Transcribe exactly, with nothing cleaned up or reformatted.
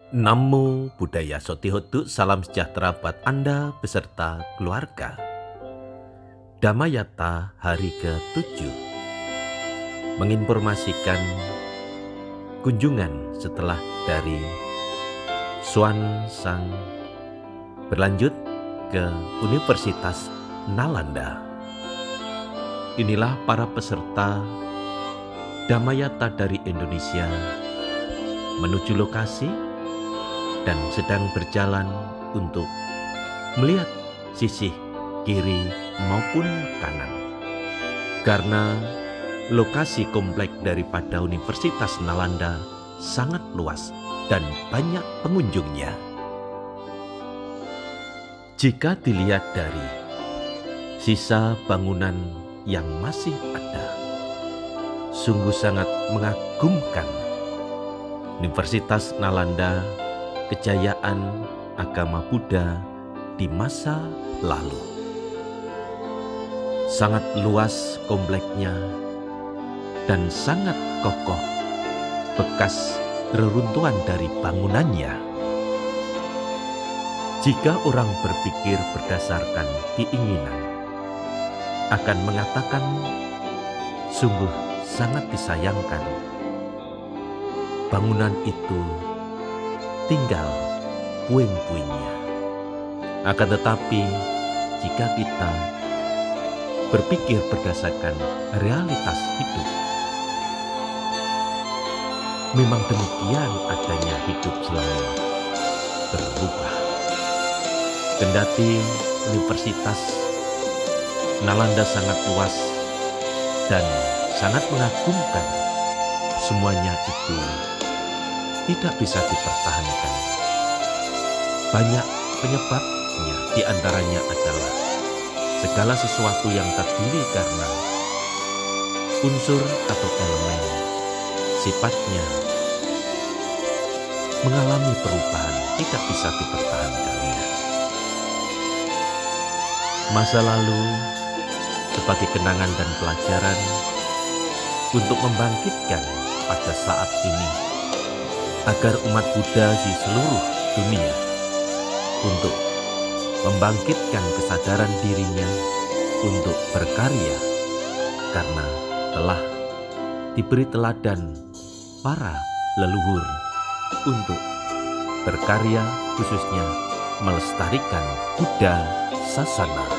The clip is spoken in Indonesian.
Namo Buddhaya Sotihotu, salam sejahtera buat Anda beserta keluarga. Dhammayata hari ketujuh menginformasikan kunjungan setelah dari Xuanzang berlanjut ke Universitas Nalanda. Inilah para peserta Dhammayata dari Indonesia menuju lokasi dan sedang berjalan untuk melihat sisi kiri maupun kanan. Karena lokasi komplek daripada Universitas Nalanda sangat luas dan banyak pengunjungnya. Jika dilihat dari sisa bangunan yang masih ada, sungguh sangat mengagumkan. Universitas Nalanda, kejayaan agama Buddha di masa lalu. Sangat luas kompleknya dan sangat kokoh bekas reruntuhan dari bangunannya. Jika orang berpikir berdasarkan keinginan, akan mengatakan sungguh sangat disayangkan bangunan itu tinggal puing-puingnya. Akan tetapi, jika kita berpikir berdasarkan realitas hidup, memang demikian adanya hidup selalu berubah. Kendati Universitas Nalanda sangat luas dan sangat mengagumkan, semuanya itu tidak bisa dipertahankan. Banyak penyebabnya, diantaranya adalah segala sesuatu yang terdiri karena unsur atau elemen sifatnya mengalami perubahan, tidak bisa dipertahankannya. Masa lalu sebagai kenangan dan pelajaran untuk membangkitkan pada saat ini, agar umat Buddha di seluruh dunia untuk membangkitkan kesadaran dirinya untuk berkarya, karena telah diberi teladan para leluhur untuk berkarya, khususnya melestarikan Buddha Sasana.